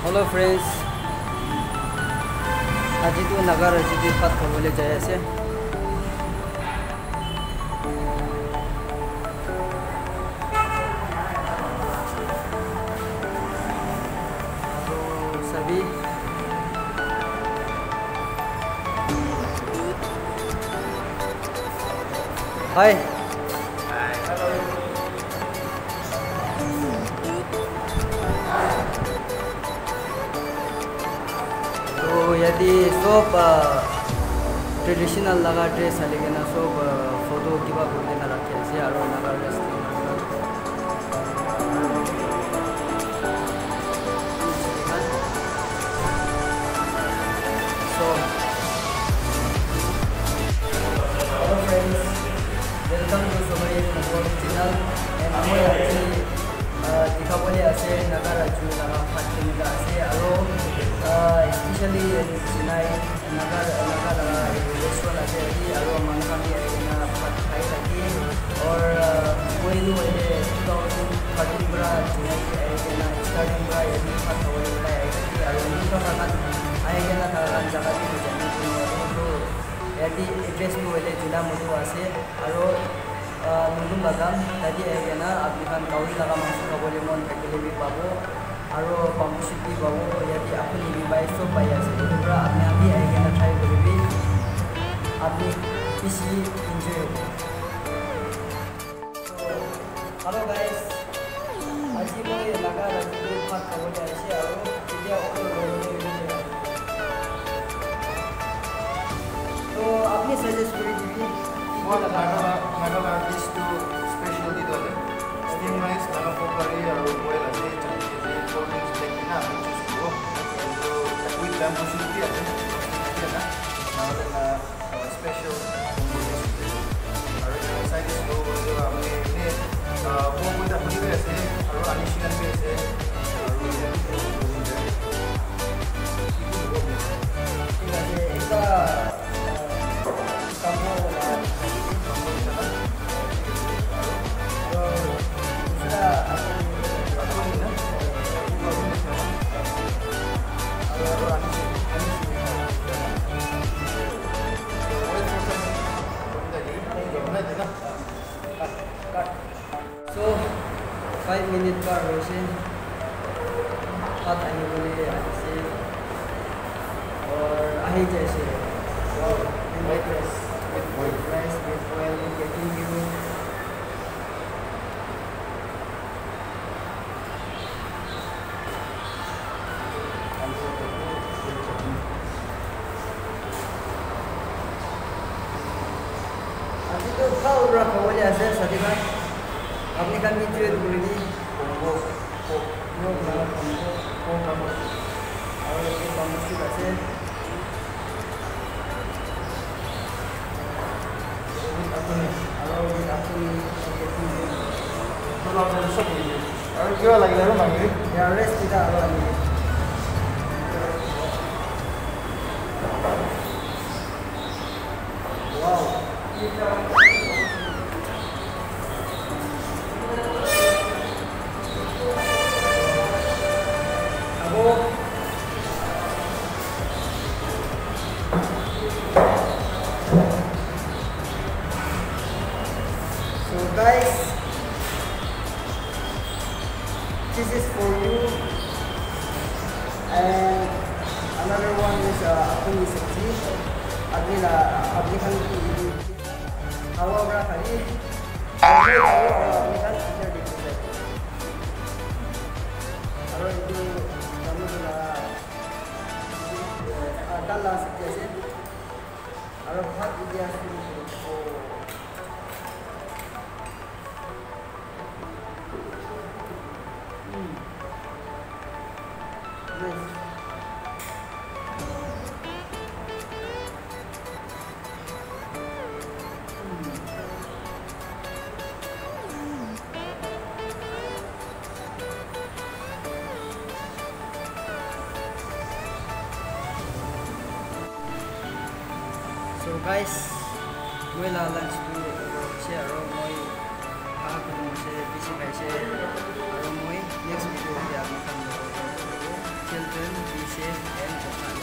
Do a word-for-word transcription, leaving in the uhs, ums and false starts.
Hello friends, আজি তো নাগাৰ ৰাজনীতিৰ পাত খাবলৈ যাই আছে। সবি হাই यदि सब ट्रेडिशनल लगा ड्रेस हालिके ना सब फोटो किबा करके ना रखे আছে আৰু নাগাৰ restaurant so hello friends, welcome to Somari Football channel and মই আজি দিখাবলৈ আছে নাগাৰ ৰাজ্য নাগা ফাটিলা আছে আৰু especially Sinai nagar nagar restaurant আছে কি আৰু মানুহ আমি এনা ভাত খাই থাকি और कोई नो ए twenty thirteen পৰা Sinai এনা starting পৰা এনি ভাত খাবলৈ ওলাই থাকি আৰু নিটো কাকাত আইগেনা কাকাত জাগাত জানি তো এটি এড্ৰেছ টো এলে জিলা মধু আছে আৰু নতুন বাগান তাদি এগেনা আপনি খান কাউরি লাগা মাংস খাবলৈ মন থাকিলে বি পাব আৰু কম্পিটিটিভ পাব ইয়াতে আপুনি বিবাই সব পাই আছে এটোৰা আপনি আমি আইগেনা ট্রাই কৰিবি আপনি বেশি এনজয় হ'ব। হ্যালো গাইস, আজি মই লাগা ৰাজনীতি ভাত খাবলৈ আহিছে আৰু এতিয়া অকল তো আপনি সাজেস্ট কৰি দিবি what naga artist to special di dole steam rice naga pokari aru boil ase chutney ase cold drinks like na আমি choose করব তো with bamboo shooty আছে না নাহলে না স্পেশাল আৰু সাইড ইজ লো আমি এনে ও with a honey আছে আৰু আনি চিকেন আছে আৰু ঠিক আছে এটা so five minutes par hoise hat ani bole aise और ahi jaise so and white rice with white rice with oil getting you अभी तो खाओ रखा हो जाए साथी भाई अपने काम की चीज़ बोलेगी वो वो वो बना हमको वो काम और ये काम मुश्किल है अपने और ये अपनी तो आप सब और क्या लग रहा है मांगे यार रेस्ट किया और आने वाओ so guys, this is for you and another one is apni sabji apni la apni khan ki hawa bra khali apni khan under dikhe aro itu kamu la dal la sabji ase aro bhat idea ko so guys, moi la lunch to share ro moi ka ko mo se bisi kai se ro moi next video dia akan kan children safe and